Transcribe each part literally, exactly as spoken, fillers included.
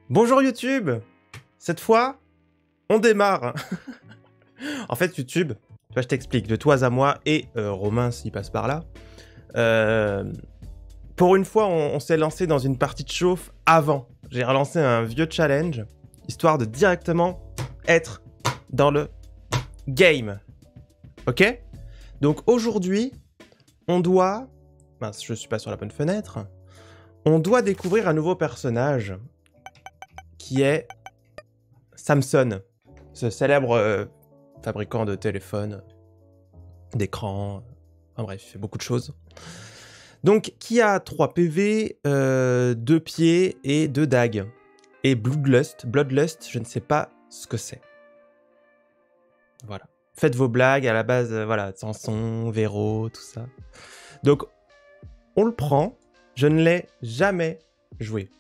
Bonjour YouTube. Cette fois, on démarre. En fait, YouTube, tu vois, je t'explique, de toi à moi, et euh, Romain s'il passe par là. Euh, pour une fois, on, on s'est lancé dans une partie de chauffe avant. J'ai relancé un vieux challenge, histoire de directement être dans le game. Ok? Donc aujourd'hui, on doit... Mince, je suis pas sur la bonne fenêtre. On doit découvrir un nouveau personnage qui est Samson, ce célèbre euh, fabricant de téléphones, d'écrans, enfin bref, il fait beaucoup de choses. Donc, qui a trois P V, euh, deux pieds et deux dagues. Et Bloodlust, Bloodlust, je ne sais pas ce que c'est. Voilà. Faites vos blagues à la base, euh, voilà, Samson, Véro, tout ça. Donc, on le prend. Je ne l'ai jamais joué.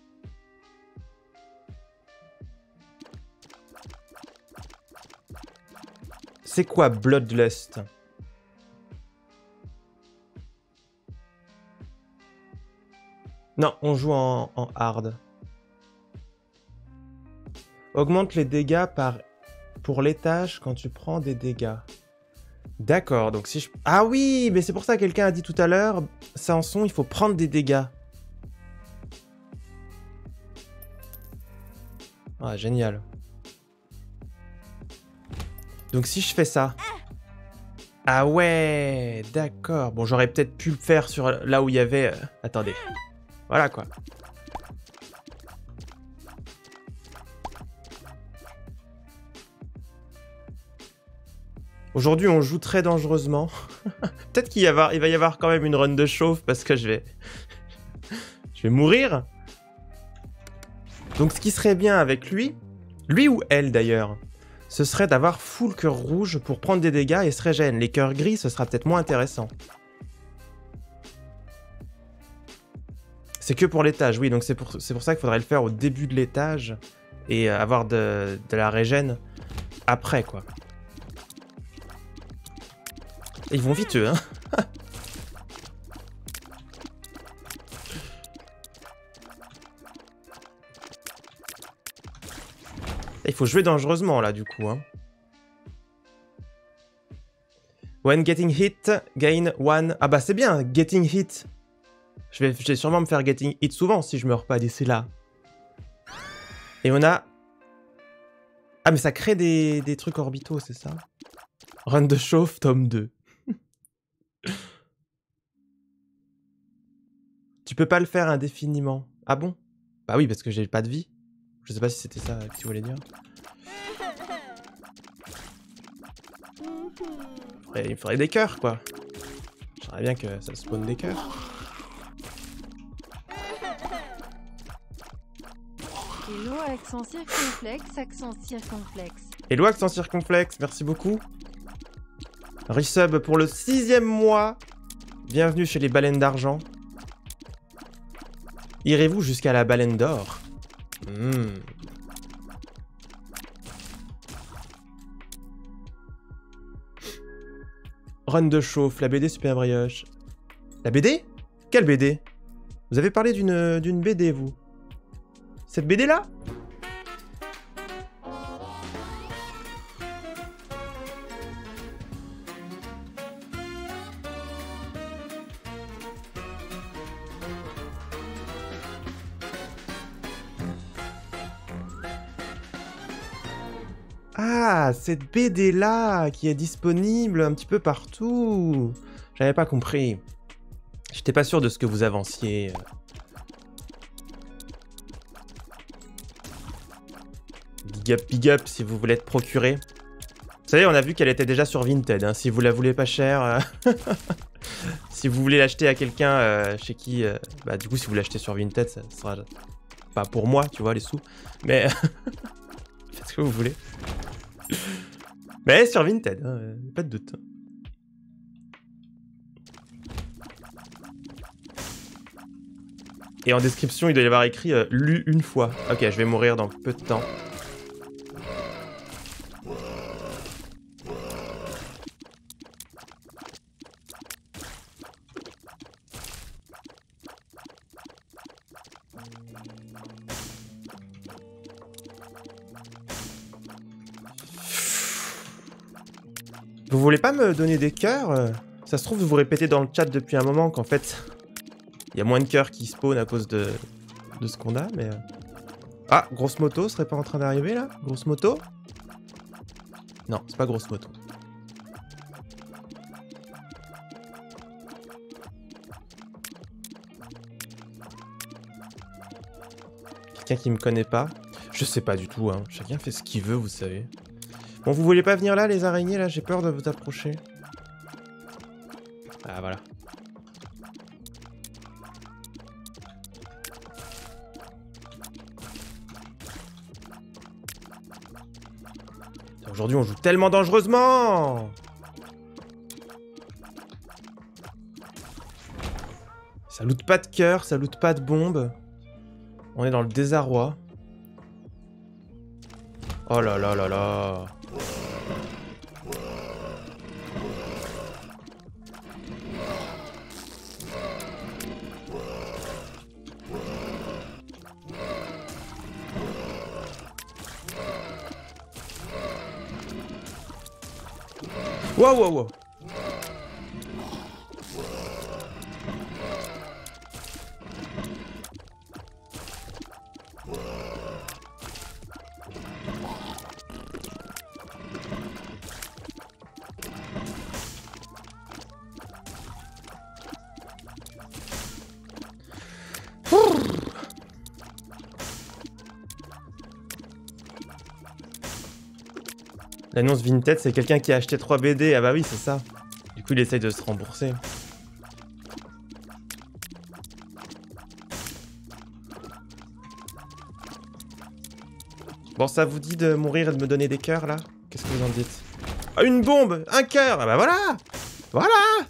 C'est quoi Bloodlust? Non, on joue en, en hard. Augmente les dégâts par pour l'étage quand tu prends des dégâts. D'accord, donc si je... Ah oui, mais c'est pour ça que quelqu'un a dit tout à l'heure, Samson, il faut prendre des dégâts. Ah, génial. Donc si je fais ça... Ah ouais, d'accord. Bon, j'aurais peut-être pu le faire sur là où il y avait... Euh... Attendez. Voilà, quoi. Aujourd'hui, on joue très dangereusement. Peut-être qu'il y avoir... il va y avoir quand même une run de chauffe parce que je vais... je vais mourir. Donc, ce qui serait bien avec lui, lui ou elle d'ailleurs, ce serait d'avoir full cœur rouge pour prendre des dégâts et se régène. Les cœurs gris, ce sera peut-être moins intéressant. C'est que pour l'étage, oui, donc c'est pour, c'est pour ça qu'il faudrait le faire au début de l'étage et avoir de, de la régène après, quoi. Et ils vont vite, eux, hein. Il faut jouer dangereusement, là, du coup, hein. When getting hit, gain one... Ah bah c'est bien, getting hit. Je vais, je vais sûrement me faire getting hit souvent si je meurs pas d'ici là. Et on a... Ah mais ça crée des, des trucs orbitaux, c'est ça? Run de chauffe, tome deux. Tu peux pas le faire indéfiniment. Ah bon? Bah oui, parce que j'ai pas de vie. Je sais pas si c'était ça que tu voulais dire. Il me faudrait des cœurs, quoi. J'aimerais bien que ça spawn des cœurs. Hello, accent circonflexe, accent circonflexe. Hello, accent circonflexe, merci beaucoup. Resub pour le sixième mois. Bienvenue chez les baleines d'argent. Irez-vous jusqu'à la baleine d'or? mmh. Run de chauffe, la B D Super Brioche. La B D? Quelle B D? Vous avez parlé d'une d'une B D, vous? Cette B D là? Ah, cette B D là qui est disponible un petit peu partout. J'avais pas compris. J'étais pas sûr de ce que vous avanciez. Big up, big up si vous voulez être procuré. Vous savez, on a vu qu'elle était déjà sur Vinted. Hein, si vous la voulez pas chère, euh... si vous voulez l'acheter à quelqu'un euh, chez qui, euh... bah du coup, si vous l'achetez sur Vinted, ça sera pas pour moi, tu vois, les sous. Mais faites ce que vous voulez. Mais sur Vinted, hein, pas de doute. Et en description, il doit y avoir écrit euh, « lu une fois ». Ok, je vais mourir dans peu de temps. Vous voulez pas me donner des cœurs euh Ça se trouve, vous vous répétez dans le chat depuis un moment qu'en fait, il y a moins de cœurs qui spawn à cause de, de ce qu'on a, mais... euh. Ah, grosse moto serait pas en train d'arriver, là? Grosse moto? Non, c'est pas grosse moto. Quelqu'un qui me connaît pas? Je sais pas du tout, hein. Chacun fait ce qu'il veut, vous savez. Bon, vous voulez pas venir là, les araignées, là? J'ai peur de vous approcher. Ah, voilà. Aujourd'hui, on joue tellement dangereusement! Ça loot pas de cœur, ça loot pas de bombes. On est dans le désarroi. Oh là là là là. Wow, wow, wow. L'annonce Vinted, c'est quelqu'un qui a acheté trois B D. Ah bah oui, c'est ça. Du coup, il essaye de se rembourser. Bon, ça vous dit de mourir et de me donner des cœurs, là? Qu'est-ce que vous en dites? Ah, une bombe! Un cœur! Ah bah voilà! Voilà!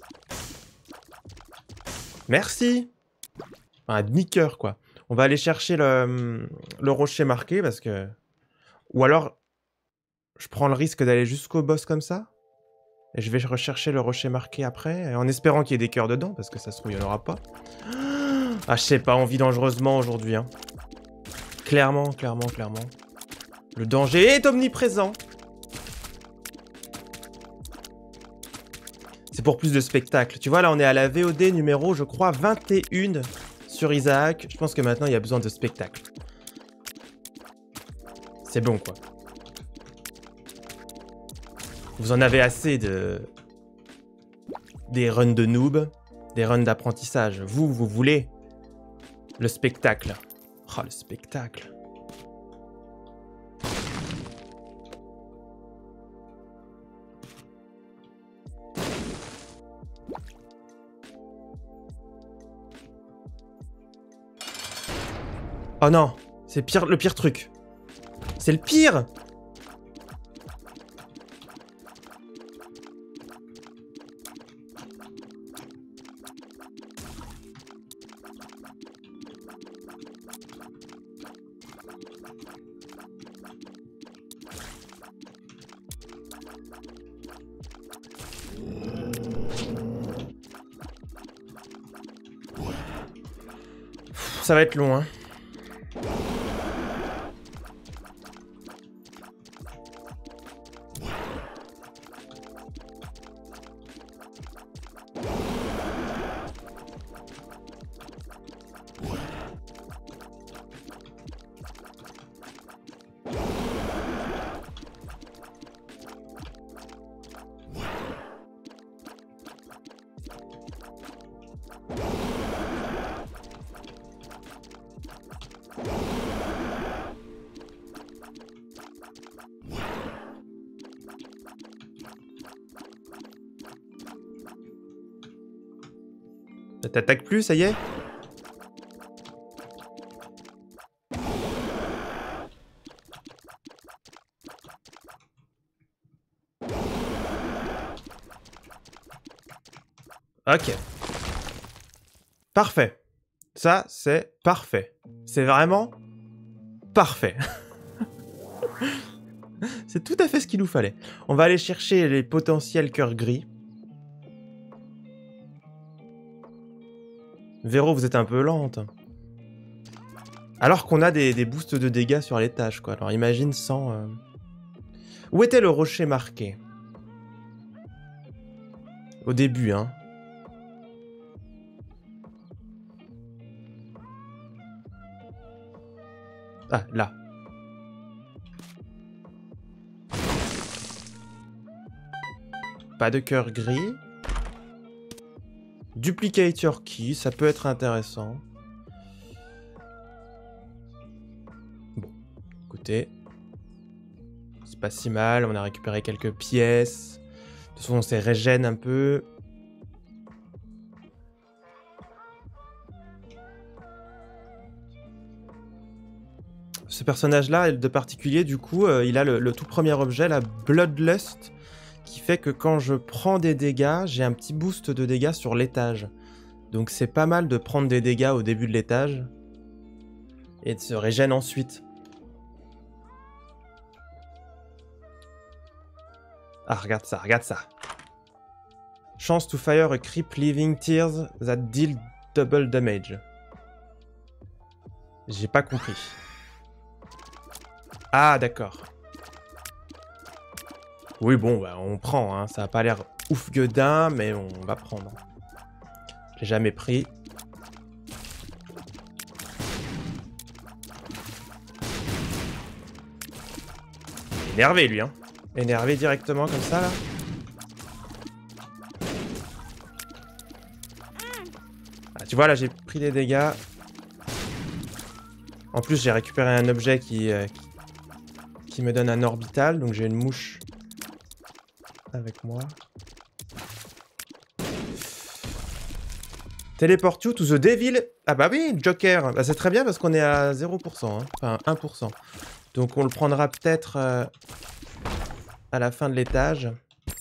Merci! Un demi-cœur, quoi. On va aller chercher le, le rocher marqué, parce que... Ou alors... Je prends le risque d'aller jusqu'au boss comme ça. Et je vais rechercher le rocher marqué après, en espérant qu'il y ait des cœurs dedans, parce que ça se trouve, il n'y en aura pas. Ah, je sais pas, on vit dangereusement aujourd'hui. Hein. Clairement, clairement, clairement. Le danger est omniprésent. C'est pour plus de spectacles. Tu vois, là, on est à la V O D numéro, je crois, vingt et un sur Isaac. Je pense que maintenant, il y a besoin de spectacles. C'est bon, quoi. Vous en avez assez de... des runs de noob, des runs d'apprentissage. Vous, vous voulez le spectacle. Oh, le spectacle. Oh non, c'est pire, le pire truc. C'est le pire. Ça va être long, hein. T'attaques plus, ça y est? Ok. Parfait. Ça, c'est parfait. C'est vraiment parfait. C'est tout à fait ce qu'il nous fallait. On va aller chercher les potentiels cœurs gris. Véro, vous êtes un peu lente. Alors qu'on a des, des boosts de dégâts sur les tâches, quoi. Alors imagine sans... Euh... Où était le rocher marqué? Au début, hein. Ah, là. Pas de cœur gris. Duplicate your key, ça peut être intéressant. Bon, écoutez. C'est pas si mal, on a récupéré quelques pièces. De toute façon, on s'est régène un peu. Ce personnage-là, de particulier, du coup, euh, il a le, le tout premier objet, la Bloodlust, qui fait que quand je prends des dégâts, j'ai un petit boost de dégâts sur l'étage. Donc c'est pas mal de prendre des dégâts au début de l'étage et de se régénérer ensuite. Ah, regarde ça, regarde ça. Chance to fire a creep leaving tears that deal double damage. J'ai pas compris. Ah, d'accord. Oui, bon, bah, on prend, hein. Ça a pas l'air ouf gueudin, mais on va prendre. J'ai jamais pris. Énervé, lui, hein. Énervé directement, comme ça, là. Ah, tu vois, là, j'ai pris des dégâts. En plus, j'ai récupéré un objet qui... Euh, qui qui me donne un orbital, donc j'ai une mouche avec moi. Teleport you to the devil. Ah bah oui, Joker. Bah c'est très bien parce qu'on est à zéro pour cent, hein. Enfin un pour cent. Donc on le prendra peut-être euh, à la fin de l'étage.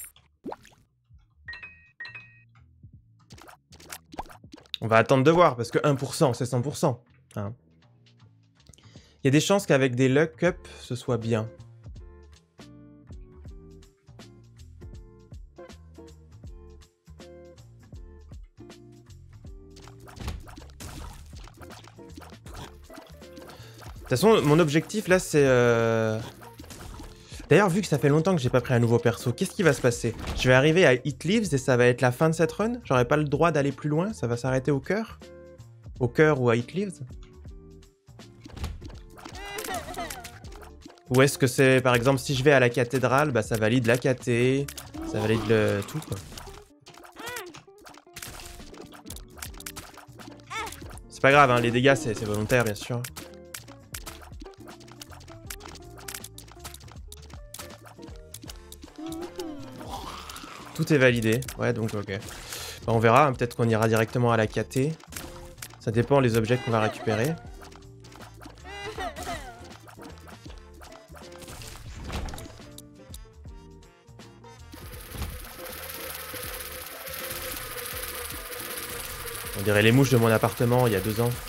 On va attendre de voir parce que un pour cent c'est cent pour cent. Hein. Il y a des chances qu'avec des luck up, ce soit bien. De toute façon, mon objectif là, c'est... Euh... D'ailleurs, vu que ça fait longtemps que j'ai pas pris un nouveau perso, qu'est-ce qui va se passer? Je vais arriver à It Lives et ça va être la fin de cette run? J'aurai pas le droit d'aller plus loin? Ça va s'arrêter au cœur? Au cœur ou à It Lives? Ou est-ce que c'est, par exemple, si je vais à la cathédrale, bah ça valide la cathé, ça valide le tout, quoi. C'est pas grave, hein, les dégâts, c'est volontaire, bien sûr. Tout est validé, ouais, donc ok. Bah, on verra, hein, peut-être qu'on ira directement à la cathé. Ça dépend des objets qu'on va récupérer. On dirait les mouches de mon appartement il y a deux ans.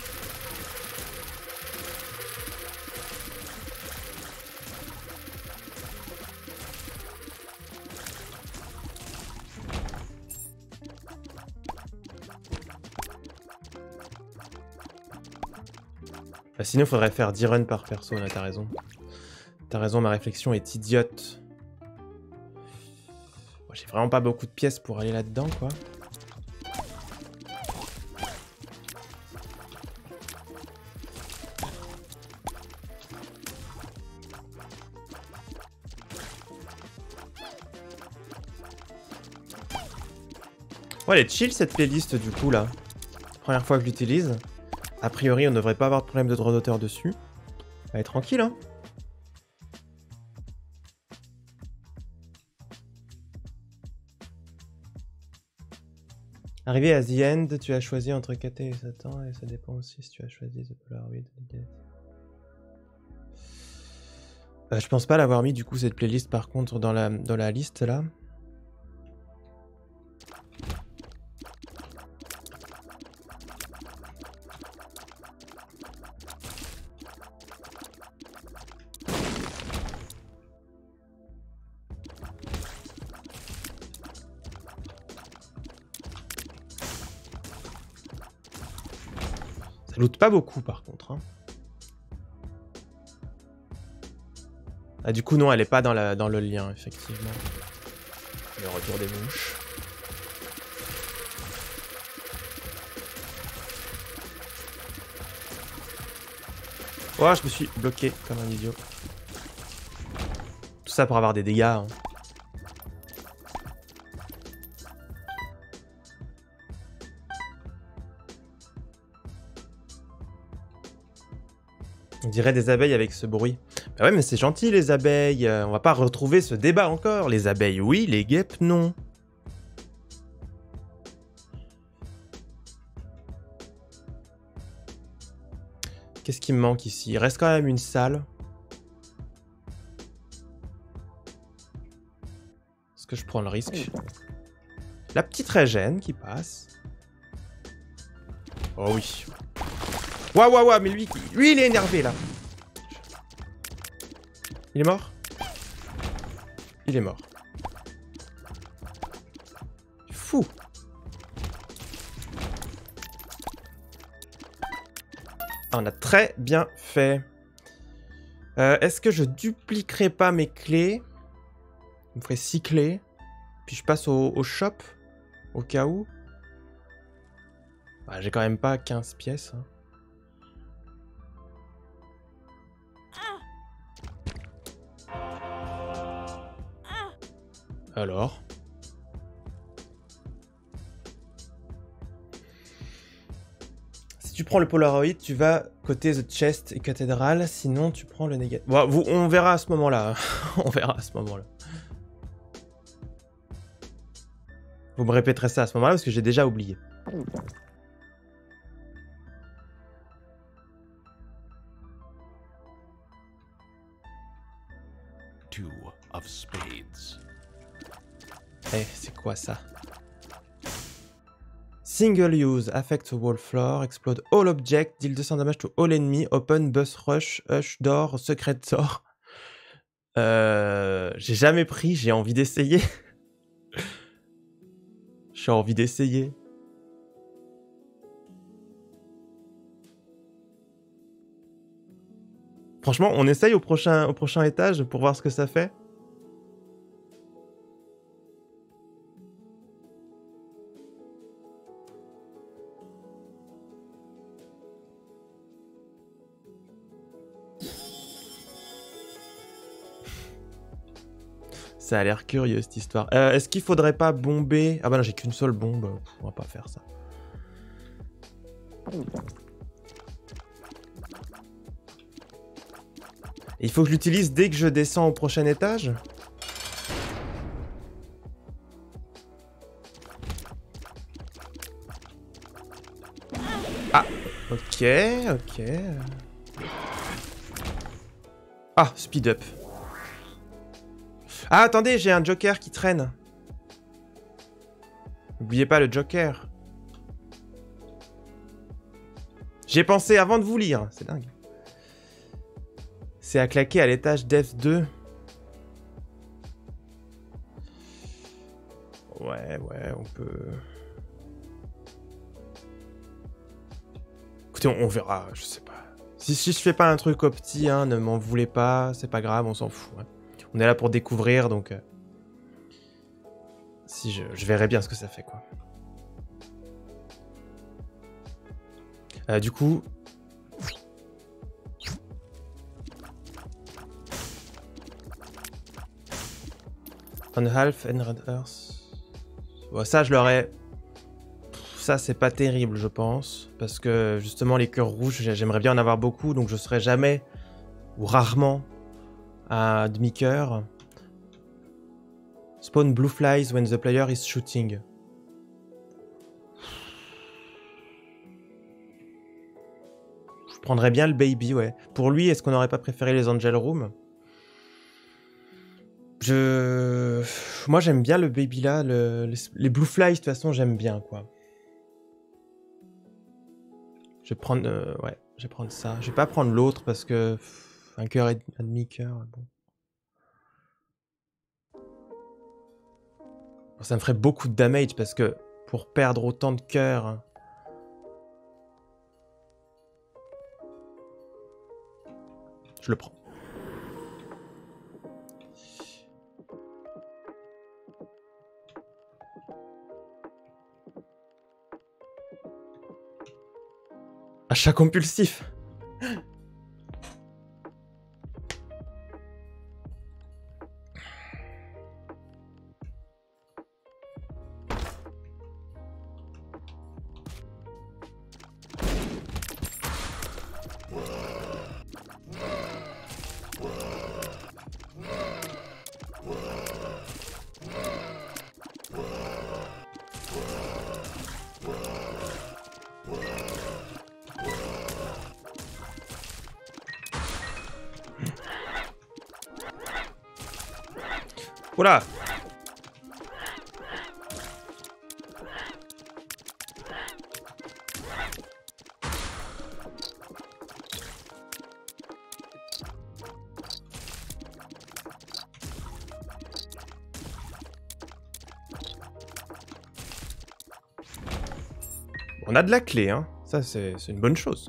Bah, sinon, il faudrait faire dix runs par perso, là, t'as raison. T'as raison, ma réflexion est idiote. Bon, j'ai vraiment pas beaucoup de pièces pour aller là-dedans, quoi. Ouais, elle est chill cette playlist du coup là. Première fois que je l'utilise. A priori, on ne devrait pas avoir de problème de droit d'auteur dessus. Elle est tranquille, hein. Arrivé à The End, tu as choisi entre Katé et Satan, et ça dépend aussi si tu as choisi The Polaroid. Euh, je pense pas l'avoir mis du coup cette playlist par contre dans la, dans la liste là. Ça loot pas beaucoup par contre. Hein. Ah du coup non, elle est pas dans, la, dans le lien effectivement. Le retour des mouches. Oh, je me suis bloqué comme un idiot. Tout ça pour avoir des dégâts. Hein. On dirait des abeilles avec ce bruit. Bah ouais, mais c'est gentil les abeilles. Euh, on va pas retrouver ce débat encore. Les abeilles, oui. Les guêpes, non. Qu'est-ce qui me manque ici? Il reste quand même une salle. Est-ce que je prends le risque? La petite régène qui passe. Oh oui. Waouh, waouh, waouh, mais lui, lui, il est énervé, là. Il est mort? Il est mort. Fou. Ah, on a très bien fait. Euh, Est-ce que je dupliquerai pas mes clés? Je me ferai six clés. Puis je passe au, au shop. Au cas où. Ah, j'ai quand même pas quinze pièces. Hein. Alors? Si tu prends le Polaroid, tu vas côté The Chest et Cathédrale, sinon tu prends le négatif. Bon, vous, on verra à ce moment-là. On verra à ce moment-là. Vous me répéterez ça à ce moment-là parce que j'ai déjà oublié. Two of spades. Eh, c'est quoi ça? Single use, affect wall floor, explode all object, deal deux cents damage to all enemy, open bus rush, hush door, secret door. Euh, j'ai jamais pris, j'ai envie d'essayer. J'ai envie d'essayer. Franchement, on essaye au prochain, au prochain étage pour voir ce que ça fait. Ça a l'air curieux cette histoire. Euh, Est-ce qu'il faudrait pas bomber? Ah bah non, j'ai qu'une seule bombe. Pff, on va pas faire ça. Et il faut que je l'utilise dès que je descends au prochain étage? Ah, ok, ok. Ah, speed up. Ah, attendez, j'ai un joker qui traîne. N'oubliez pas le joker. J'ai pensé avant de vous lire, c'est dingue. C'est à claquer à l'étage d'F deux. Ouais, ouais, on peut... Écoutez, on, on verra, je sais pas. Si, si je fais pas un truc opti, hein, ne m'en voulez pas, c'est pas grave, on s'en fout. Hein. On est là pour découvrir, donc... Euh... Si, je, je verrai bien ce que ça fait, quoi. Euh, du coup... On half and red earth. Bon, ça, je l'aurais... Ça, c'est pas terrible, je pense. Parce que, justement, les cœurs rouges, j'aimerais bien en avoir beaucoup, donc je serai jamais, ou rarement, à demi-cœur. Spawn blue flies when the player is shooting. Je prendrais bien le baby, ouais. Pour lui, est-ce qu'on n'aurait pas préféré les angel room? Je... Moi, j'aime bien le baby là. Le... Les blue flies, de toute façon, j'aime bien, quoi. Je vais prendre... Euh, ouais, je vais prendre ça. Je vais pas prendre l'autre parce que... Pff, un cœur et un demi-cœur, bon. Bon. Ça me ferait beaucoup de damage parce que pour perdre autant de cœurs... Hein, je le prends. Achat compulsif. Oula. On a de la clé, hein. Ça, c'est une bonne chose.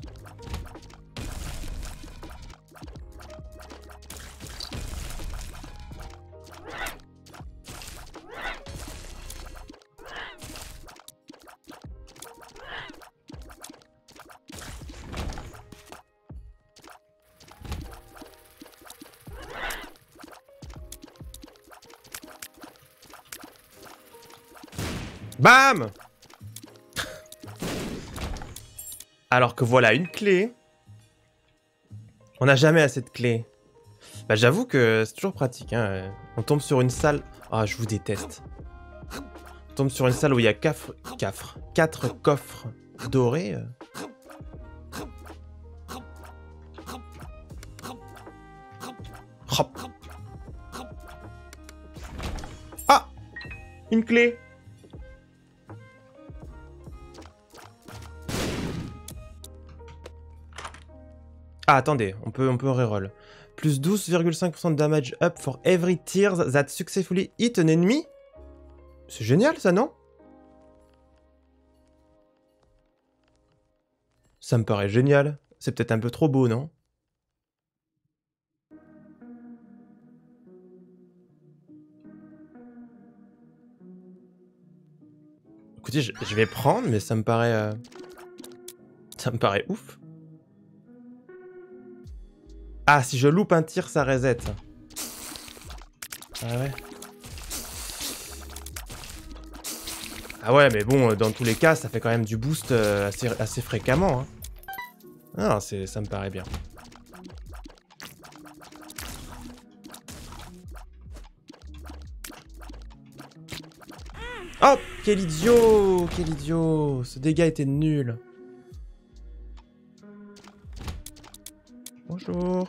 Bam! Alors que voilà une clé. On n'a jamais assez de clés. Bah j'avoue que c'est toujours pratique. Hein. On tombe sur une salle... Ah, je vous déteste. On tombe sur une salle où il y a quatre, quatre, quatre coffres dorés. Hop. Ah! Une clé. Ah, attendez, on peut, on peut reroll. Plus douze virgule cinq pour cent de damage up for every tears that successfully hit an enemy. C'est génial ça, non? Ça me paraît génial. C'est peut-être un peu trop beau, non? Écoutez, je, je vais prendre, mais ça me paraît... Euh... Ça me paraît ouf. Ah, si je loupe un tir, ça reset. Ah ouais. Ah ouais, mais bon, dans tous les cas, ça fait quand même du boost euh, assez, assez fréquemment. Hein. Ah, c'est, ça me paraît bien. Oh, quel idiot! Quel idiot! Ce dégât était nul. Bonjour.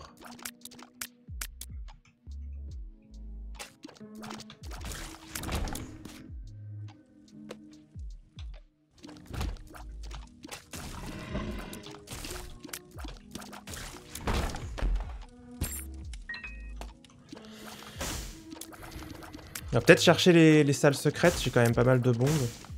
On va peut-être chercher les, les salles secrètes, j'ai quand même pas mal de bombes.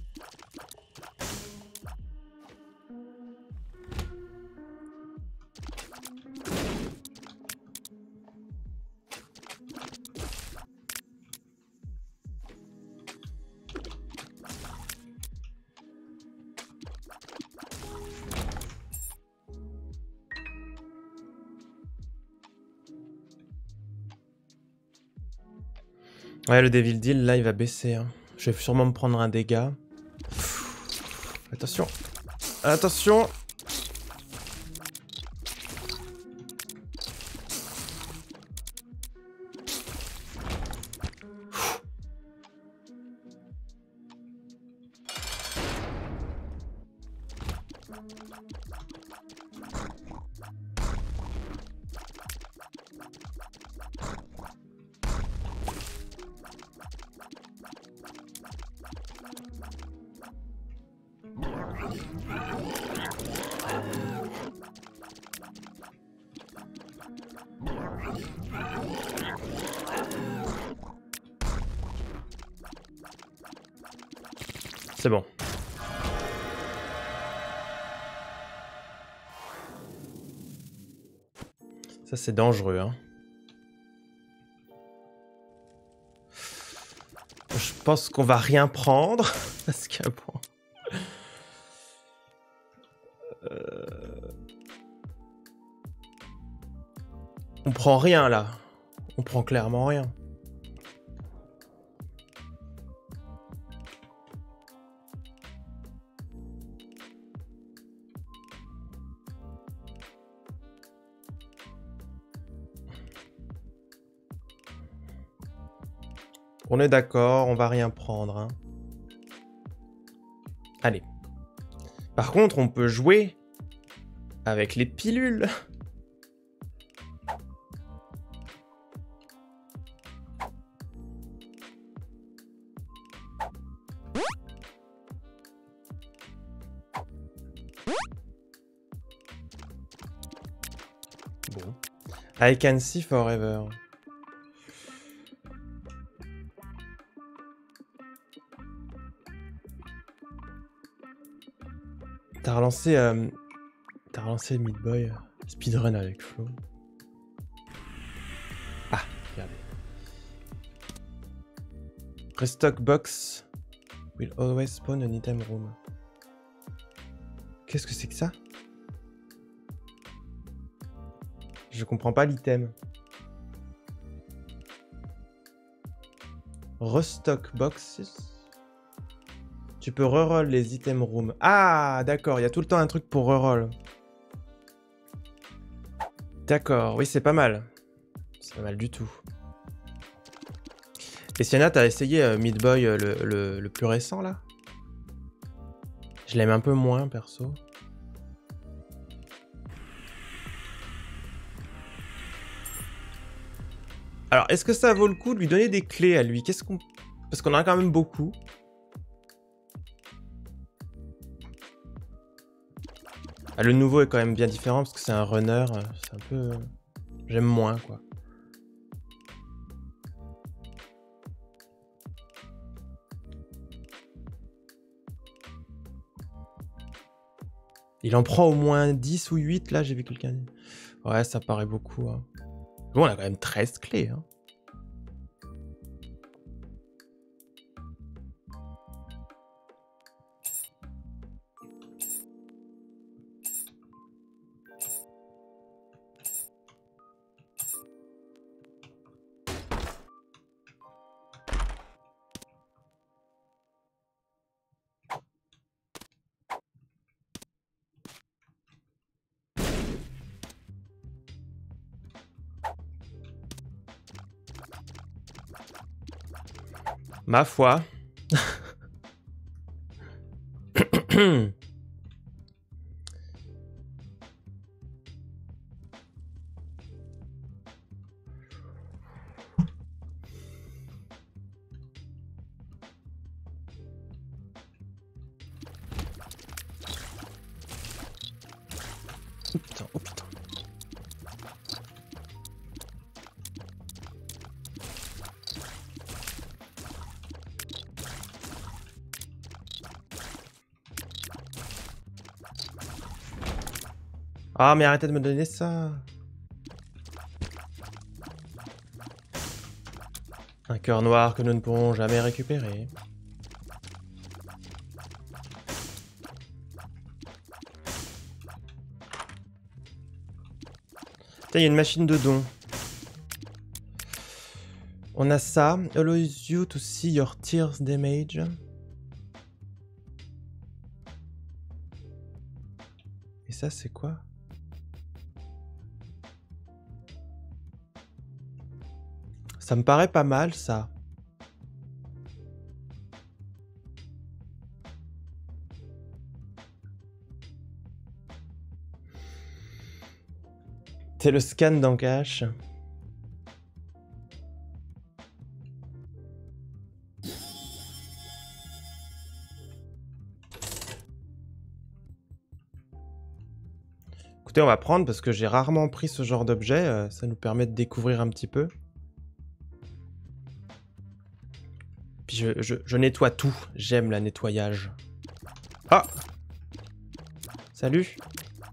Ouais, le Devil Deal, là, il va baisser. Hein. Je vais sûrement me prendre un dégât. Attention. Attention. C'est bon. Ça, c'est dangereux, hein. Je pense qu'on va rien prendre. Parce que bon... Euh... On prend rien, là. On prend clairement rien. On est d'accord, on va rien prendre. Hein. Allez. Par contre, on peut jouer avec les pilules. I can see forever. T'as relancé... Euh... T'as relancé Meat Boy euh, speedrun avec Flo. Ah, regardez. Restock box will always spawn an item room. Qu'est-ce que c'est que ça? Je comprends pas l'item. Restock boxes. Tu peux reroll les items room. Ah, d'accord, il y a tout le temps un truc pour reroll. D'accord, oui, c'est pas mal. C'est pas mal du tout. Et Sienna, t'as essayé euh, Meat Boy euh, le, le, le plus récent, là? Je l'aime un peu moins, perso. Alors, est-ce que ça vaut le coup de lui donner des clés à lui? Qu'est-ce qu'on... Parce qu'on en a quand même beaucoup. Ah, le nouveau est quand même bien différent parce que c'est un runner. C'est un peu... J'aime moins, quoi. Il en prend au moins dix ou huit, là, j'ai vu quelqu'un dire. Ouais, ça paraît beaucoup. Hein. Bon, on a quand même treize clés. Hein. Ma foi. Oh putain, oh putain. Ah, mais arrêtez de me donner ça. Un cœur noir que nous ne pourrons jamais récupérer. Putain, il y a une machine de dons. On a ça. Allows you to see your tears damage. Et ça, c'est quoi? Ça me paraît pas mal, ça. C'est le scan dans Cache. Écoutez, on va prendre parce que j'ai rarement pris ce genre d'objet. Euh, ça nous permet de découvrir un petit peu. Puis je, je, je nettoie tout. J'aime la nettoyage. Ah! Salut!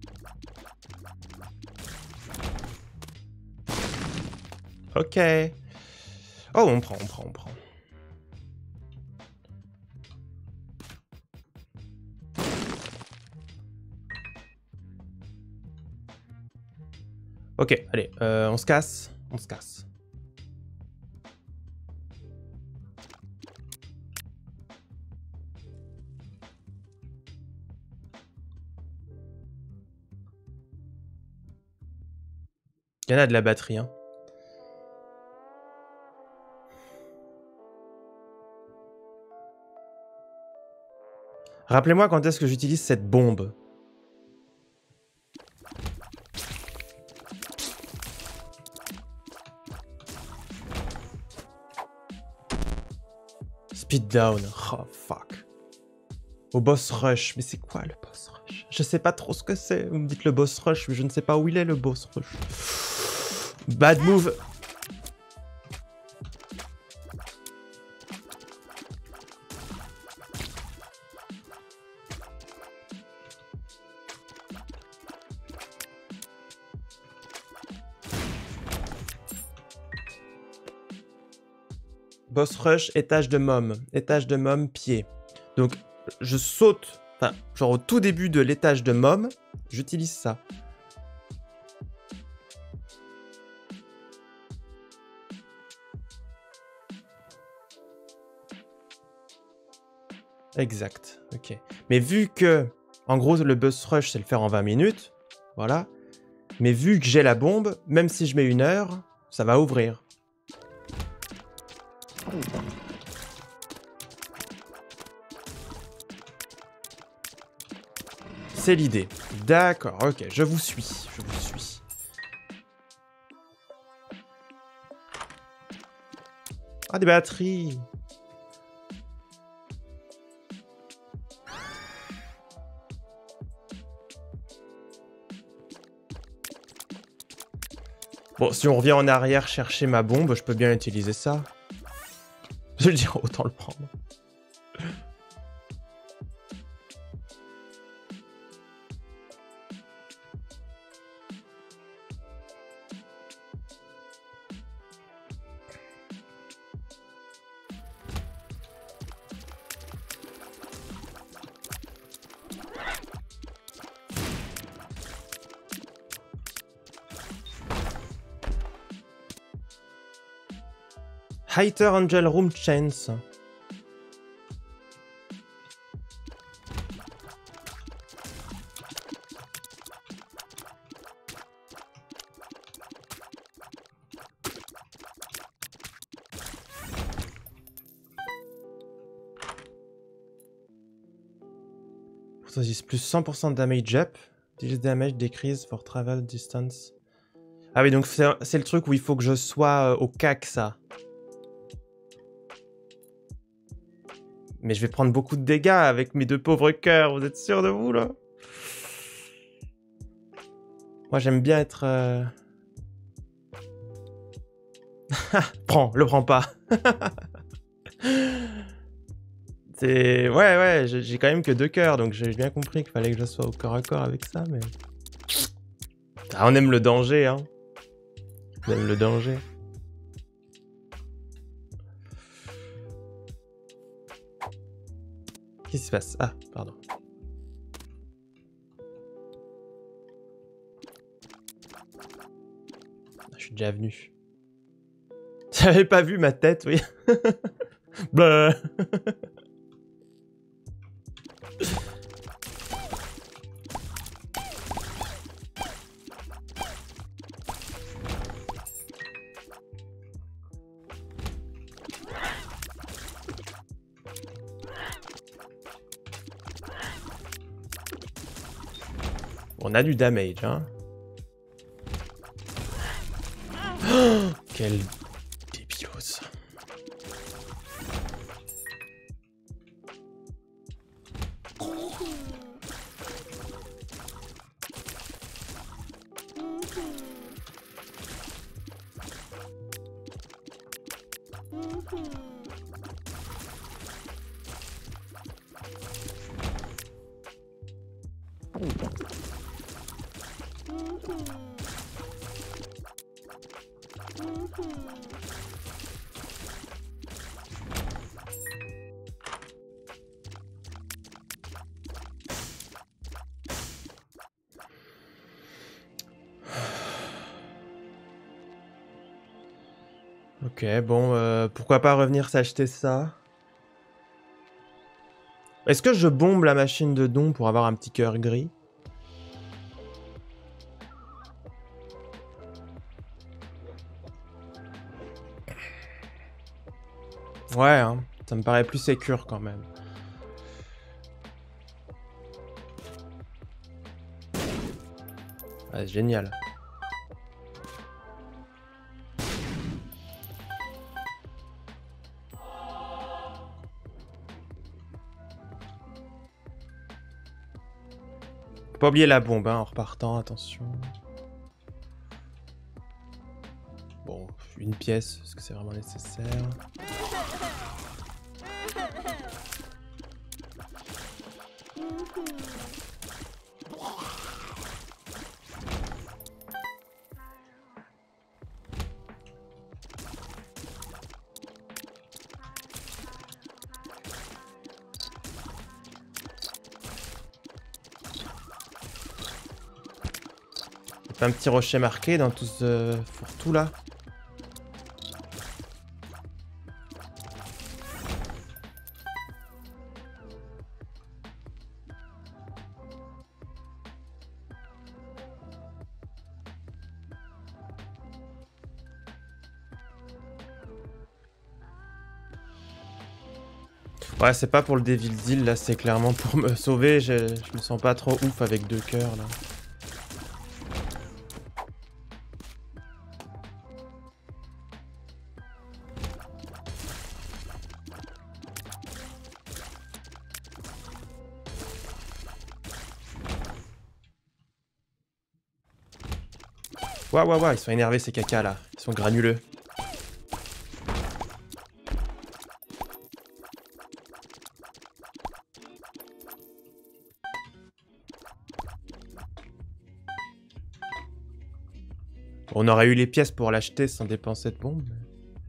Ok. Oh, on prend, on prend, on prend. Ok, allez, euh, on se casse. On se casse. Il y en a de la batterie, hein. Rappelez-moi quand est-ce que j'utilise cette bombe. Speed down. Oh fuck. Au boss rush. Mais c'est quoi le boss rush? Je sais pas trop ce que c'est. Vous me dites le boss rush, mais je ne sais pas où il est le boss rush. Bad move. Boss rush, étage de mom. Étage de mom, pied. Donc, je saute, enfin, genre au tout début de l'étage de mom, j'utilise ça. Exact, ok. Mais vu que, en gros, le boss rush, c'est le faire en vingt minutes, voilà. Mais vu que j'ai la bombe, même si je mets une heure, ça va ouvrir. C'est l'idée. D'accord, ok, je vous suis, je vous suis. Ah, des batteries. Bon, si on revient en arrière chercher ma bombe, je peux bien utiliser ça. Je veux dire, autant le prendre. Highter Angel Room Chance. Pour ça, plus cent pour cent de damage up. Deals damage decrease for travel distance. Ah oui, donc c'est le truc où il faut que je sois euh, au cac, ça. Mais je vais prendre beaucoup de dégâts avec mes deux pauvres cœurs, vous êtes sûr de vous, là? Moi, j'aime bien être... Euh... prends, le prends pas. C'est... Ouais, ouais, j'ai quand même que deux cœurs, donc j'ai bien compris qu'il fallait que je sois au corps à corps avec ça, mais... Ah, on aime le danger, hein. On aime le danger. Qu'est-ce qui se passe? Ah, pardon. Je suis déjà venu. J'avais pas vu ma tête, oui. Bleu. On a du damage, hein. Oh, quel débilos. Ok, bon, euh, pourquoi pas revenir s'acheter ça? Est-ce que je bombe la machine de don pour avoir un petit cœur gris? Ouais, hein, ça me paraît plus sécure quand même. Ah, génial. Faut pas oublier la bombe, hein, en repartant, attention. Bon, une pièce, est-ce que c'est vraiment nécessaire? Un petit rocher marqué dans tout ce fourre-tout là. Ouais, c'est pas pour le Devil Deal là, c'est clairement pour me sauver. Je, je me sens pas trop ouf avec deux cœurs là. Waouh, waouh, waouh, ils sont énervés ces cacas là. Ils sont granuleux. On aurait eu les pièces pour l'acheter sans dépenser de bombes. Mais...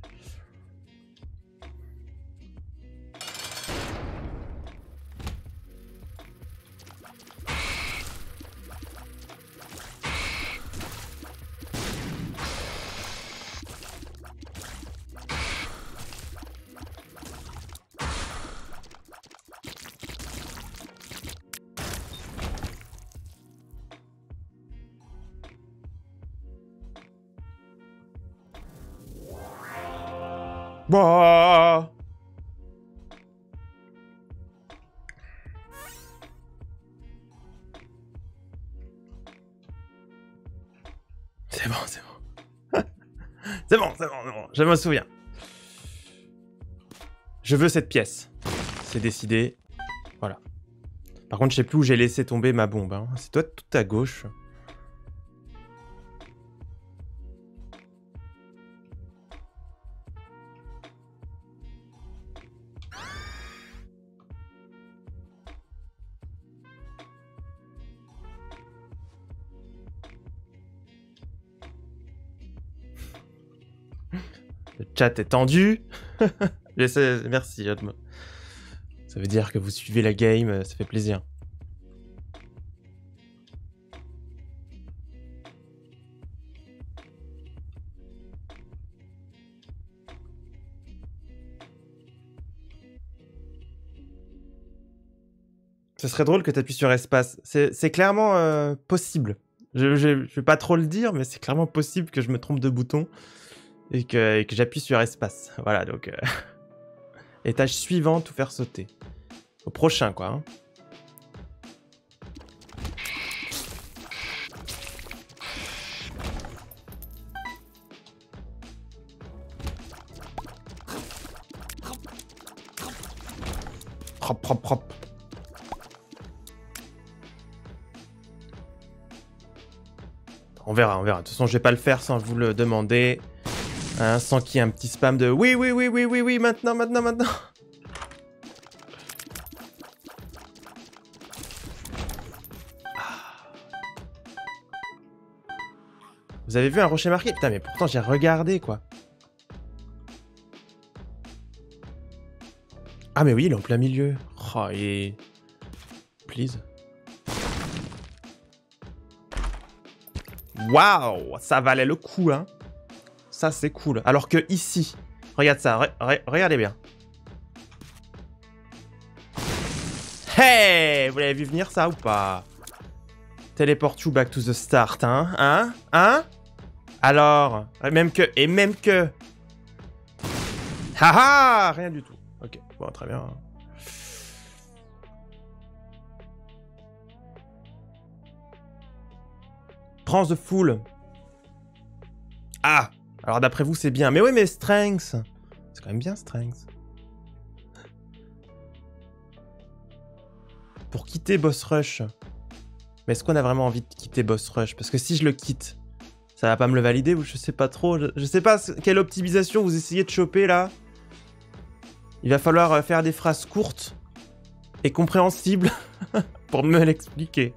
Bah c'est bon, c'est bon. C'est bon, c'est bon, c'est bon. Je me souviens. Je veux cette pièce. C'est décidé. Voilà. Par contre, je sais plus où j'ai laissé tomber ma bombe. Hein. C'est toi tout à gauche. Le chat est tendu. Merci, Odmo. Ça veut dire que vous suivez la game, ça fait plaisir. Ce serait drôle que tu appuies sur espace. C'est clairement euh, possible. Je, je, je vais pas trop le dire, mais c'est clairement possible que je me trompe de bouton. Et que, et que j'appuie sur espace. Voilà, donc... Euh... Étage suivant, tout faire sauter. Au prochain, quoi. Hein. Propre, propre, propre. On verra, on verra. De toute façon, je vais pas le faire sans vous le demander. Hein, sans qu'il y ait un petit spam de oui, oui, oui, oui, oui, oui, maintenant, maintenant, maintenant. Vous avez vu un rocher marqué? Putain, mais pourtant j'ai regardé, quoi. Ah, mais oui, il est en plein milieu. Oh, et... Please. Waouh, ça valait le coup, hein. Ça, c'est cool. Alors que ici, regarde ça, re re regardez bien. Hey, vous l'avez vu venir ça ou pas? Teleport you back to the start, hein? Hein? Hein? Alors, même que, et même que... Haha, rien du tout. Ok, bon, très bien. Prends the fool. Ah! Alors d'après vous, c'est bien. Mais oui, mais Strength. C'est quand même bien, Strength. Pour quitter Boss Rush. Mais est-ce qu'on a vraiment envie de quitter Boss Rush? Parce que si je le quitte, Ça va pas me le valider ou je sais pas trop. Je, je sais pas quelle optimisation vous essayez de choper là. Il va falloir faire des phrases courtes et compréhensibles pour me l'expliquer.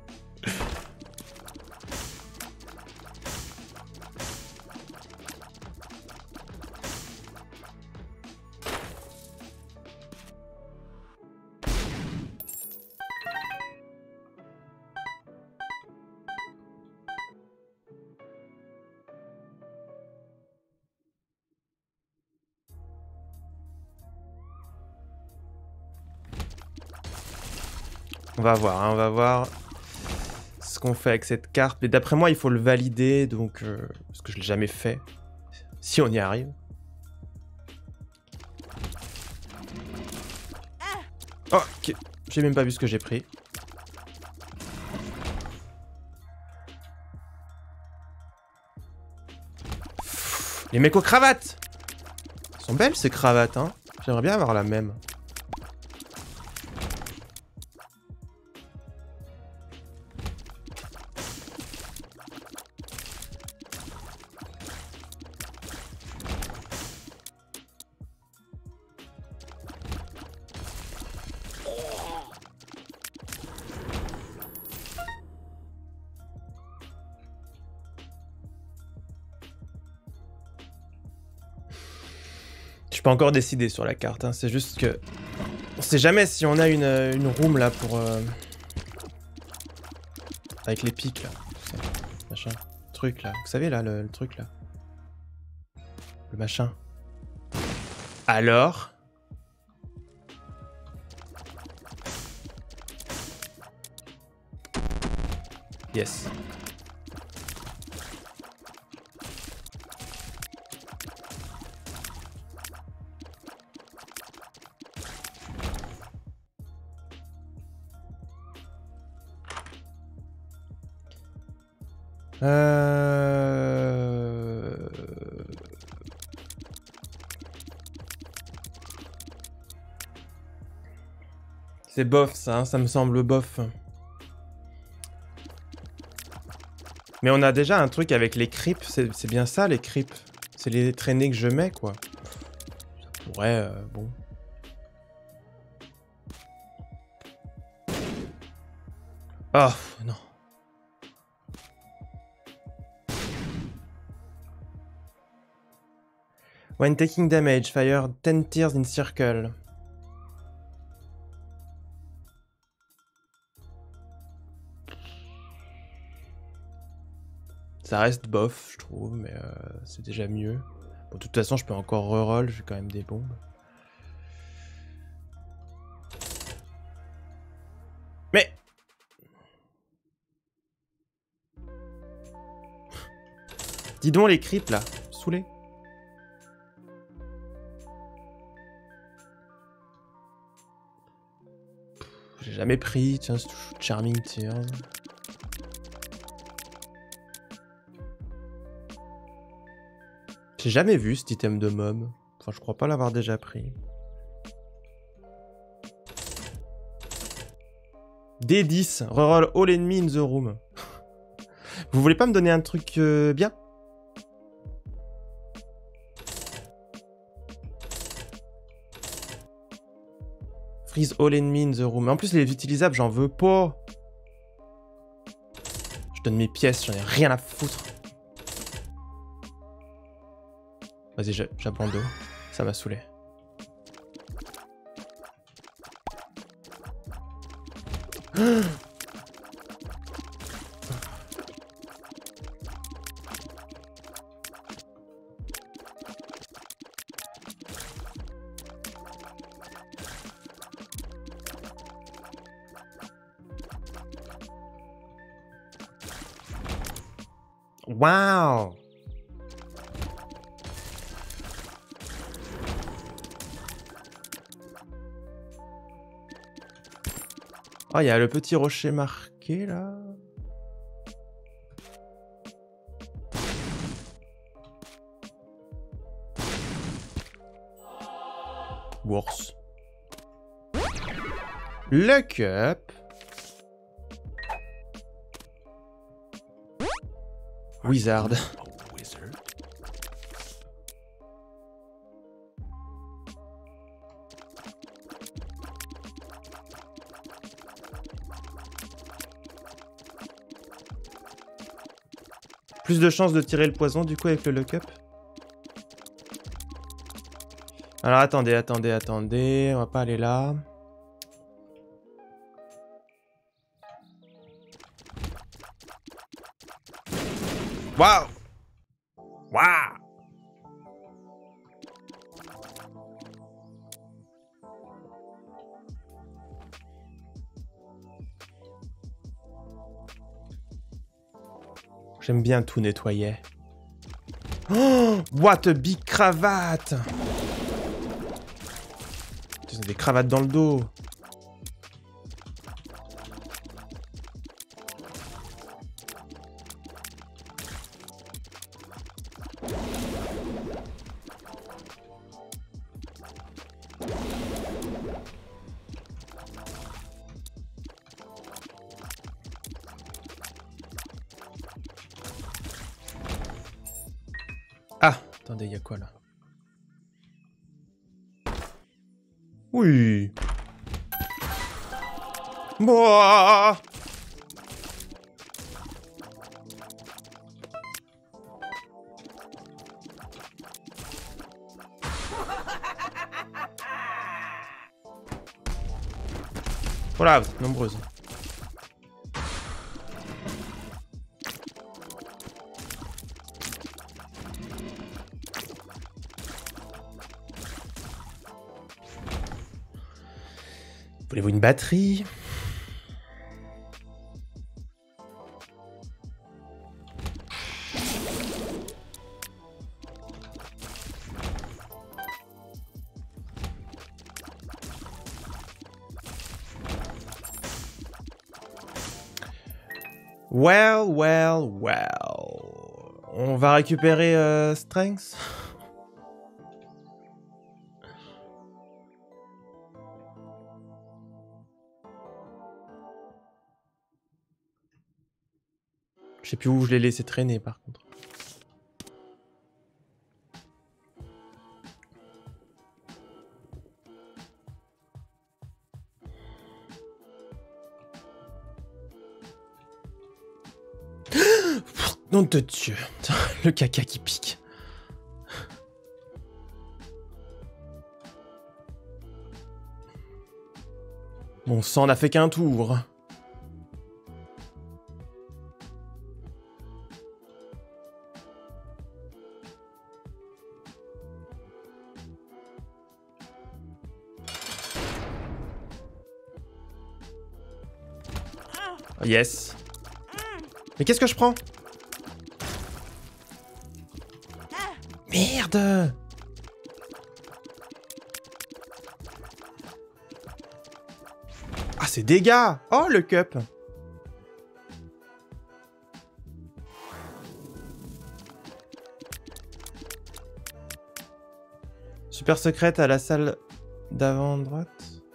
On va voir, hein, on va voir ce qu'on fait avec cette carte. Mais d'après moi, il faut le valider, donc... Euh, parce que je l'ai jamais fait. Si on y arrive. Oh, ok. J'ai même pas vu ce que j'ai pris. Les mecs aux cravates! Elles sont belles ces cravates, hein. J'aimerais bien avoir la même. Je suis pas encore décidé sur la carte, hein. C'est juste que... On sait jamais si on a une, une room là pour... Euh... Avec les pics là. Ça, machin. Truc là. Vous savez là, le, le truc là. Le machin. Alors... Yes. Euh... C'est bof ça, hein, ça me semble bof. Mais on a déjà un truc avec les creeps, c'est bien ça les creeps. C'est les traînées que je mets quoi. Ça pourrait, euh, bon... Oh non. When taking damage, fire ten tiers in circle. Ça reste bof, je trouve, mais euh, c'est déjà mieux. Bon, de toute façon, je peux encore reroll, j'ai quand même des bombes. Mais... Dis donc les creeps là, saoulés. J'ai jamais pris, tiens, c'est Charming Tears. J'ai jamais vu cet item de mob. Enfin, je crois pas l'avoir déjà pris. D dix, reroll all enemy in the room. Vous voulez pas me donner un truc euh, bien? Freeze all enemy in the room. En plus, les utilisables, j'en veux pas. Je donne mes pièces, j'en ai rien à foutre. Vas-y, j'abandonne. Ça m'a saoulé. Wow! Oh, il y a le petit rocher marqué là. Worse. Le cup. Wizard. Plus de chances de tirer le poison du coup avec le lock-up. Alors attendez, attendez, attendez. On va pas aller là. Waouh! Waouh! J'aime bien tout nettoyer. Oh! What a big cravate! Putain, des cravates dans le dos. Ah, attendez, il y a quoi là? Oui. Moi. Voilà, vous êtes nombreuses. Voulez-vous une batterie? Well, well, well. On va récupérer euh, Strength. Je sais plus où je l'ai laissé traîner par contre. Nom de Dieu. Le caca qui pique. Bon sang, n'a fait qu'un tour. Yes. Mais qu'est-ce que je prends? Merde! Ah, c'est dégâts! Oh, le cup! Super secrète à la salle d'avant droite.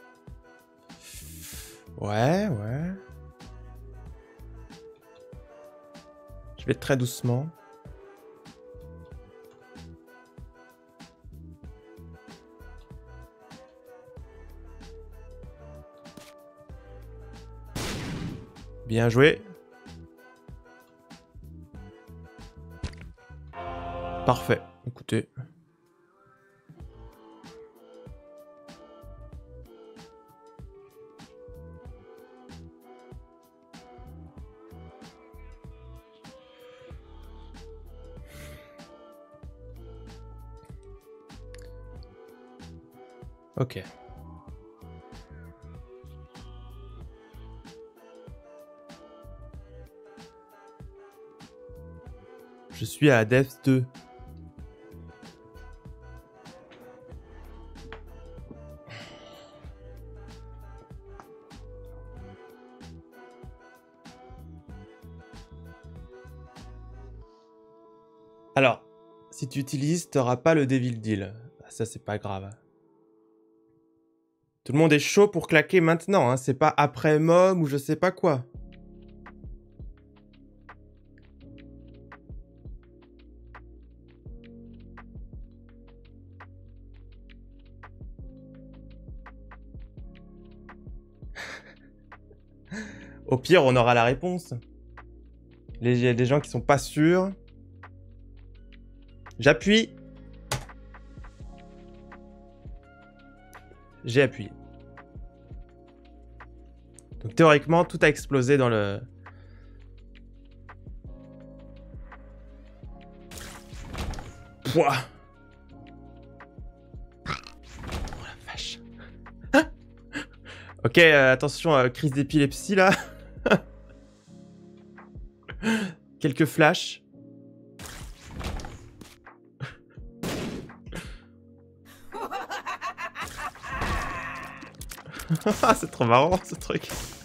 Ouais, ouais. Je vais très doucement. Bien joué. Parfait. Écoutez. Ok. Je suis à Death deux. Alors, si tu utilises, t'auras pas le Devil Deal. Ça, c'est pas grave. Tout le monde est chaud pour claquer maintenant, hein. C'est pas après Mom ou je sais pas quoi. Au pire, on aura la réponse. Il y a des gens qui sont pas sûrs. J'appuie. J'ai appuyé. Donc théoriquement, tout a explosé dans le... Pouah. Oh la vache. Ok, euh, attention, euh, crise d'épilepsie là. Quelques flashs. C'est trop marrant ce truc.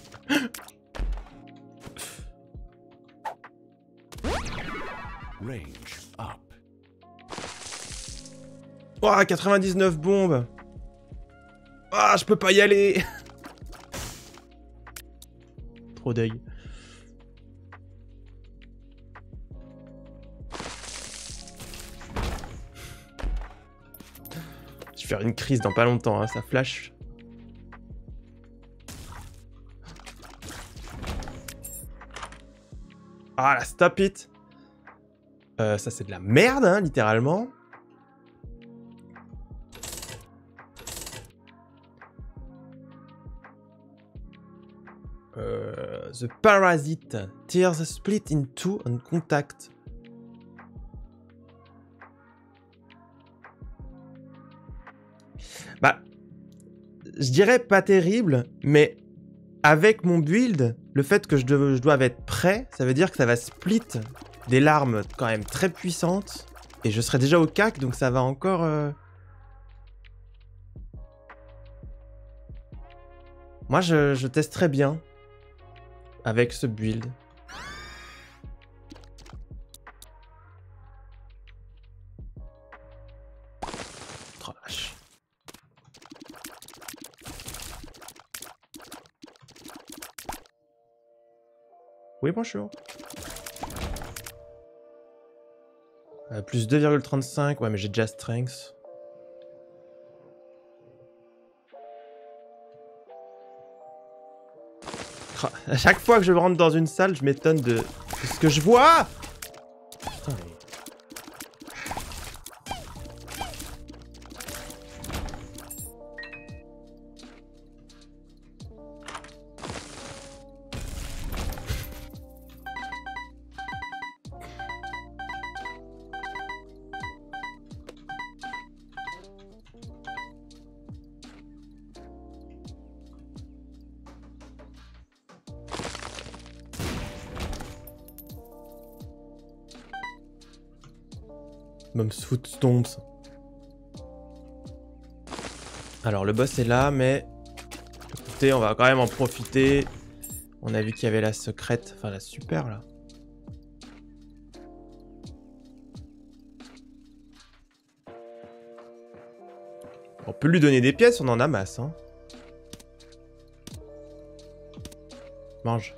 Range up. Oh, quatre-vingt-dix-neuf bombes. Ah, je peux pas y aller. Trop d'œil. Je vais faire une crise dans pas longtemps, hein, ça flash. Ah, la stop it. Euh, ça, c'est de la merde, hein, littéralement. Euh, the Parasite. Tears split in two on contact. Bah, je dirais pas terrible, mais avec mon build, le fait que je, de, je doive être prêt, ça veut dire que ça va split des larmes quand même très puissantes. Et je serai déjà au cac, donc ça va encore... Euh... Moi, je, je testerai bien avec ce build. Oh, vache. Oui, bonjour. Euh, plus deux virgule trente-cinq. Ouais, mais j'ai déjà strength. Oh, à chaque fois que je rentre dans une salle, je m'étonne de... de ce que je vois. Putain, mais... Mom's Footstomps. Alors le boss est là, mais écoutez, on va quand même en profiter. On a vu qu'il y avait la secrète, enfin la super là. On peut lui donner des pièces, on en a masse, hein. Mange.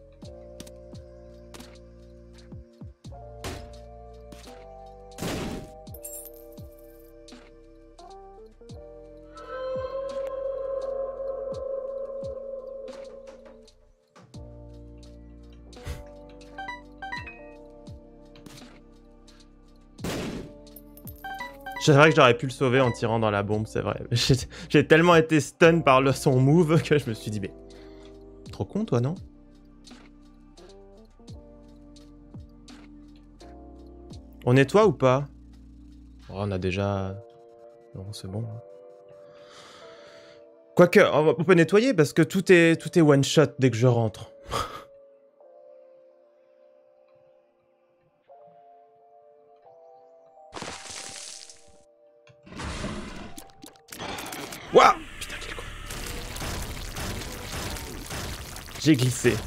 C'est vrai que j'aurais pu le sauver en tirant dans la bombe, c'est vrai. J'ai tellement été stun par le, son move que je me suis dit, mais... Trop con, toi, non? On nettoie ou pas? Oh, on a déjà... Non, c'est bon. Quoique, on peut nettoyer parce que tout est, tout est one-shot dès que je rentre. Waouh! Putain, quel con. J'ai glissé.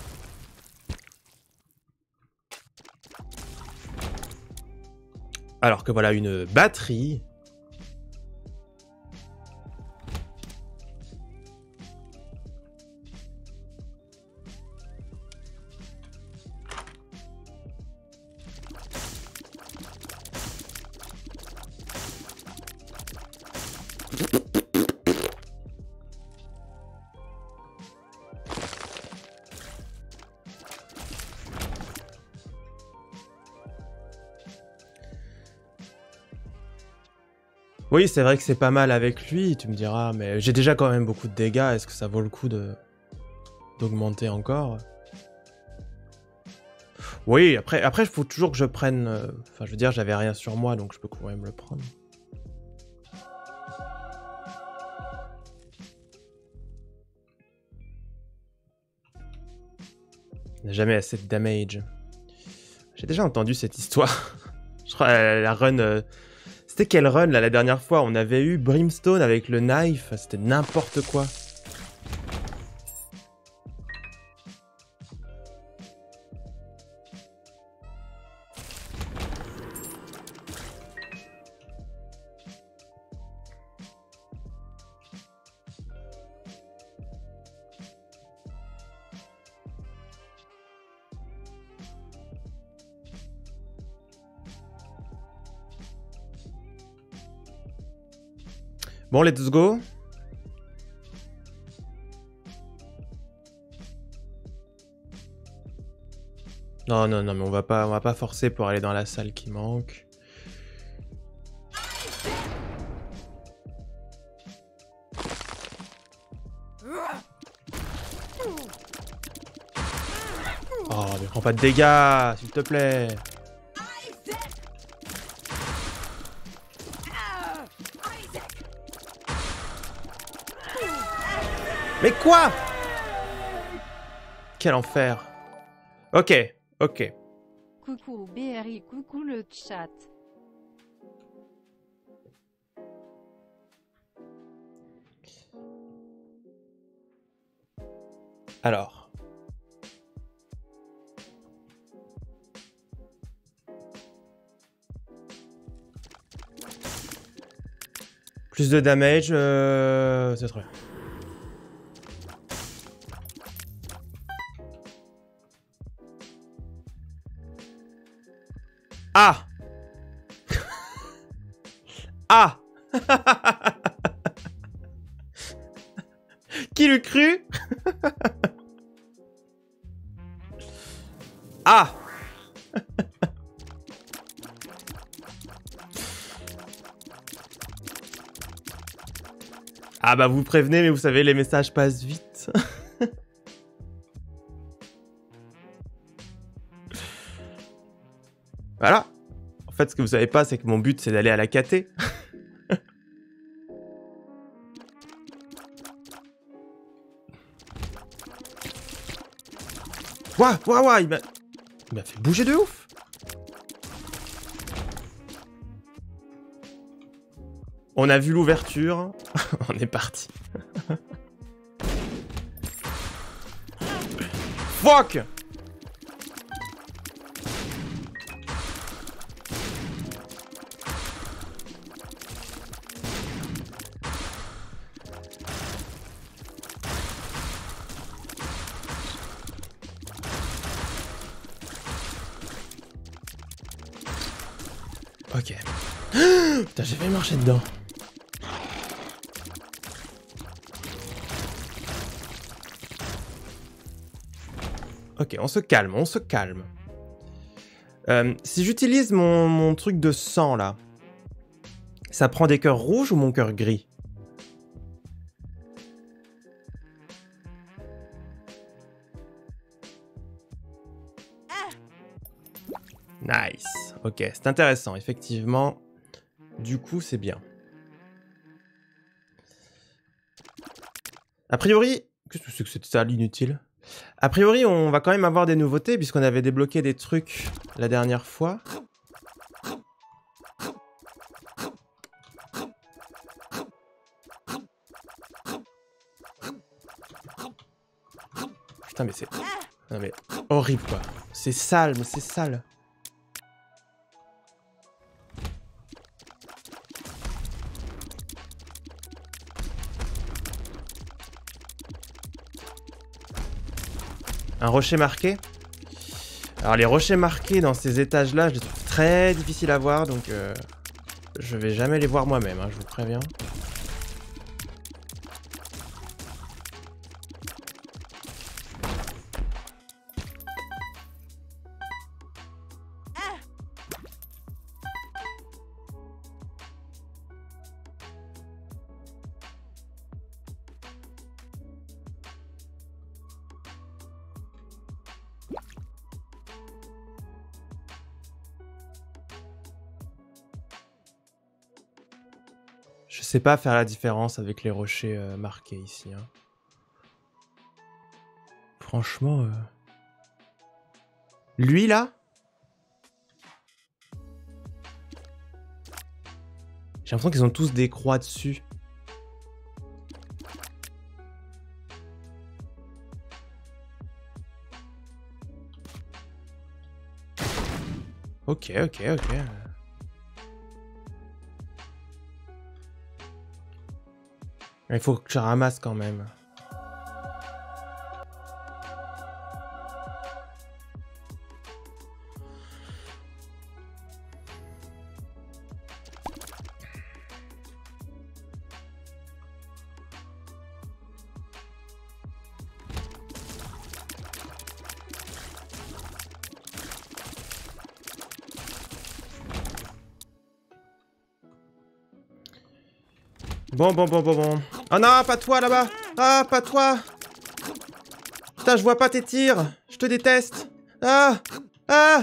Alors que voilà une batterie. Oui, c'est vrai que c'est pas mal avec lui, tu me diras, mais j'ai déjà quand même beaucoup de dégâts, est-ce que ça vaut le coup de d'augmenter encore? Oui, après, après, il faut toujours que je prenne... euh, Enfin, je veux dire, j'avais rien sur moi, donc je peux quand même le prendre. Il n'a jamais assez de damage. J'ai déjà entendu cette histoire. Je crois la, la run... euh, C'était quelle run, là, la dernière fois? On avait eu Brimstone avec le knife, c'était n'importe quoi. Bon, let's go. Non, non, non, mais on va pas, on va pas forcer pour aller dans la salle qui manque. Oh, mais prends pas de dégâts, s'il te plaît. Mais quoi? Quel enfer. Ok, ok. Coucou B R I, coucou le chat. Alors. Plus de damage, euh... c'est très bien. Ah. Ah. Qui l'eût cru? Ah. Ah bah vous prévenez, mais vous savez, les messages passent vite. Voilà. En fait, ce que vous savez pas, c'est que mon but, c'est d'aller à la K T. Ouah, ouah, ouah, il m'a... Il m'a fait bouger de ouf. On a vu l'ouverture. On est parti. Fuck. Ok. Putain, j'ai failli marcher dedans. Ok, on se calme, on se calme. Euh, si j'utilise mon, mon truc de sang, là, ça prend des cœurs rouges ou mon cœur gris? Nice. Ok, c'est intéressant, effectivement. Du coup, c'est bien. A priori... Qu'est-ce que c'est que cette salle inutile? A priori, on va quand même avoir des nouveautés, puisqu'on avait débloqué des trucs la dernière fois. Putain, mais c'est... Non mais... Horrible, quoi. C'est sale, mais c'est sale. Un rocher marqué. Alors les rochers marqués dans ces étages-là, je les trouve très difficiles à voir, donc euh, je vais jamais les voir moi-même, hein, je vous préviens. Je sais pas faire la différence avec les rochers euh, marqués ici. Hein. Franchement... Euh... Lui, là? J'ai l'impression qu'ils ont tous des croix dessus. Ok, ok, ok. Il faut que je ramasse quand même. Bon, bon, bon, bon, bon. Oh non, pas toi là-bas. Ah, pas toi. Putain, je vois pas tes tirs. Je te déteste. Ah, ah.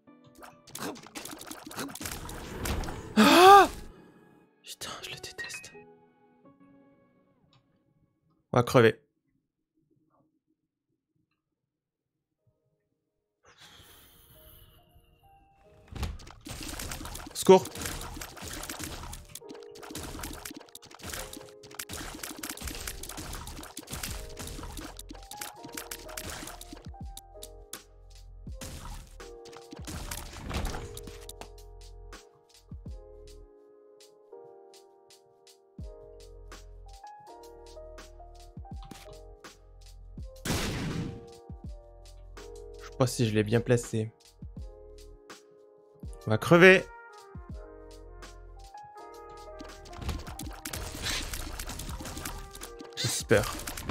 Ah. Putain, je le déteste. On va crever. Secours. Je sais pas si je l'ai bien placé. On va crever. J'ai si peur.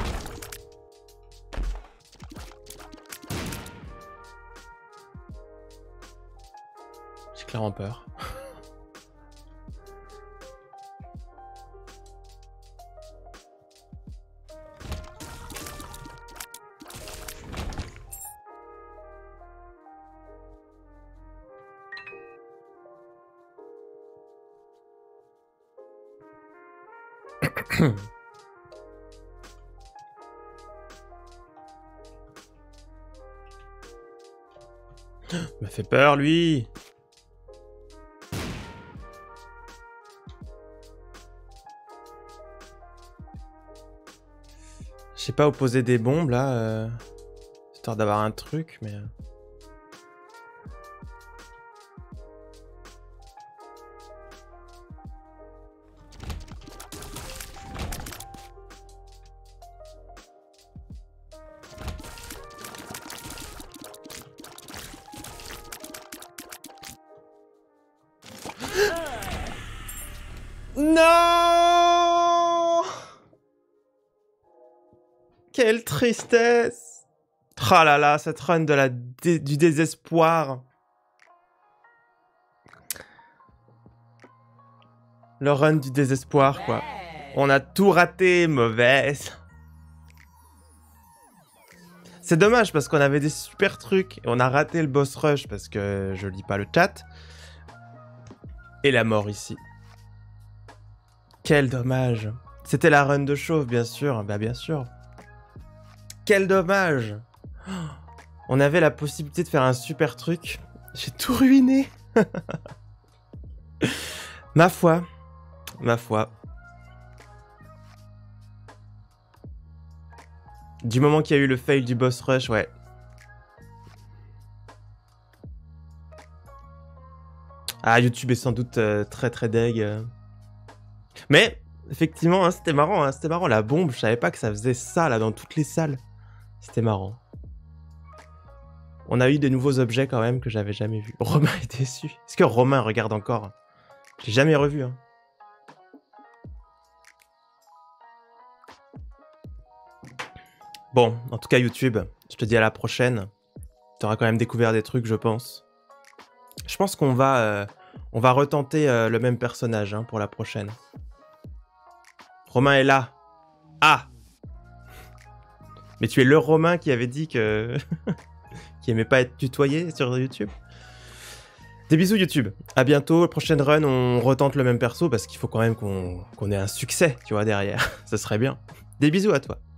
J'ai clairement peur. Il m'a fait peur, lui. Je sais pas où poser des bombes, là. Euh... Histoire d'avoir un truc, mais... Non! Quelle tristesse! Oh là là, cette run de la dé du désespoir. Le run du désespoir, quoi. On a tout raté, mauvaise. C'est dommage parce qu'on avait des super trucs. Et on a raté le boss rush parce que je lis pas le chat. Et la mort ici. Quel dommage. C'était la run de chauve, bien sûr. Bah bien sûr. Quel dommage. On avait la possibilité de faire un super truc. J'ai tout ruiné. Ma foi. Ma foi. Du moment qu'il y a eu le fail du boss rush, ouais. Ah, YouTube est sans doute euh, très très deg. Euh. Mais, effectivement, hein, c'était marrant, hein, c'était marrant. La bombe, je savais pas que ça faisait ça, là, dans toutes les salles. C'était marrant. On a eu de nouveaux objets, quand même, que j'avais jamais vus. Romain est déçu. Est-ce que Romain regarde encore? Je l'ai jamais revu, hein. Bon, en tout cas, YouTube, je te dis à la prochaine. Tu auras quand même découvert des trucs, je pense. Je pense qu'on va, euh, on va retenter euh, le même personnage hein, pour la prochaine. Romain est là. Ah! Mais tu es le Romain qui avait dit que... qui aimait pas être tutoyé sur YouTube. Des bisous YouTube. À bientôt. Prochaine run, on retente le même perso parce qu'il faut quand même qu'on qu'on ait un succès, tu vois, derrière. Ça serait bien. Des bisous à toi.